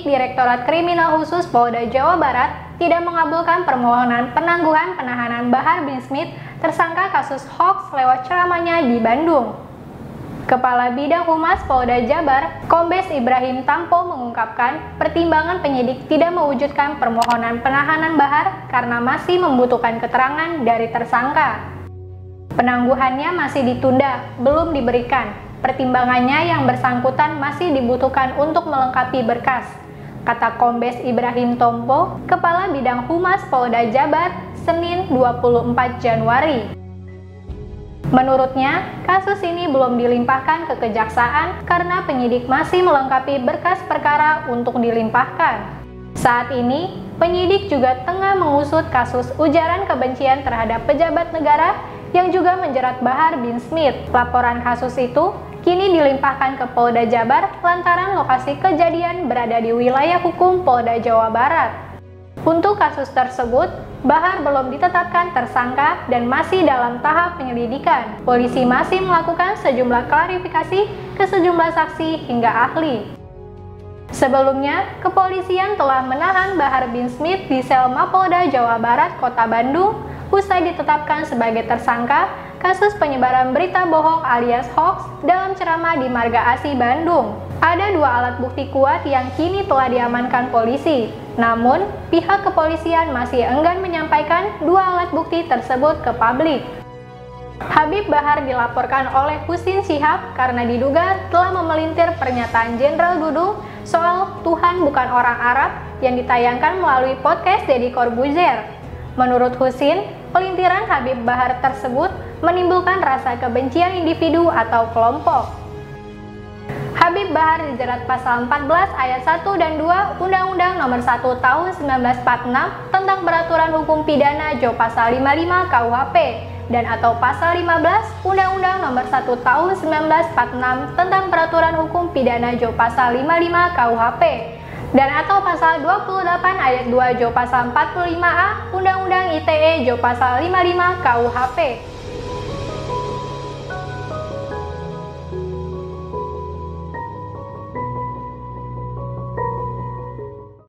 penyidik Direktorat Kriminal Khusus Polda Jawa Barat tidak mengabulkan permohonan penangguhan penahanan Bahar bin Smith tersangka kasus hoax lewat ceramahnya di Bandung. Kepala Bidang Humas Polda Jabar, Kombes Ibrahim Tampo mengungkapkan pertimbangan penyidik tidak mewujudkan permohonan penahanan Bahar karena masih membutuhkan keterangan dari tersangka. Penangguhannya masih ditunda, belum diberikan. Pertimbangannya yang bersangkutan masih dibutuhkan untuk melengkapi berkas, kata Kombes Ibrahim Tampo, Kepala Bidang Humas Polda Jabar, Senin 24 Januari. Menurutnya, kasus ini belum dilimpahkan ke kejaksaan karena penyidik masih melengkapi berkas perkara untuk dilimpahkan. Saat ini, penyidik juga tengah mengusut kasus ujaran kebencian terhadap pejabat negara yang juga menjerat Bahar bin Smith. Laporan kasus itu kini dilimpahkan ke Polda Jabar lantaran lokasi kejadian berada di wilayah hukum Polda Jawa Barat. Untuk kasus tersebut, Bahar belum ditetapkan tersangka dan masih dalam tahap penyelidikan. Polisi masih melakukan sejumlah klarifikasi ke sejumlah saksi hingga ahli. Sebelumnya, kepolisian telah menahan Bahar bin Smith di sel Mapolda Jawa Barat, Kota Bandung, usai ditetapkan sebagai tersangka kasus penyebaran berita bohong alias hoax dalam ceramah di Marga Asih, Bandung. Ada 2 alat bukti kuat yang kini telah diamankan polisi. Namun, pihak kepolisian masih enggan menyampaikan 2 alat bukti tersebut ke publik. Habib Bahar dilaporkan oleh Husin Shihab karena diduga telah memelintir pernyataan Jenderal Dudung soal Tuhan bukan orang Arab yang ditayangkan melalui podcast Deddy Corbuzier. Menurut Husin, pelintiran Habib Bahar tersebut menimbulkan rasa kebencian individu atau kelompok. Habib Bahar dijerat pasal 14 ayat 1 dan 2 Undang-Undang Nomor 1 Tahun 1946 tentang Peraturan Hukum Pidana Jo Pasal 55 KUHP dan atau pasal 15 Undang-Undang Nomor 1 Tahun 1946 tentang Peraturan Hukum Pidana Jo Pasal 55 KUHP dan atau pasal 28 ayat 2 Jo Pasal 45A Undang-Undang ITE Jo Pasal 55 KUHP.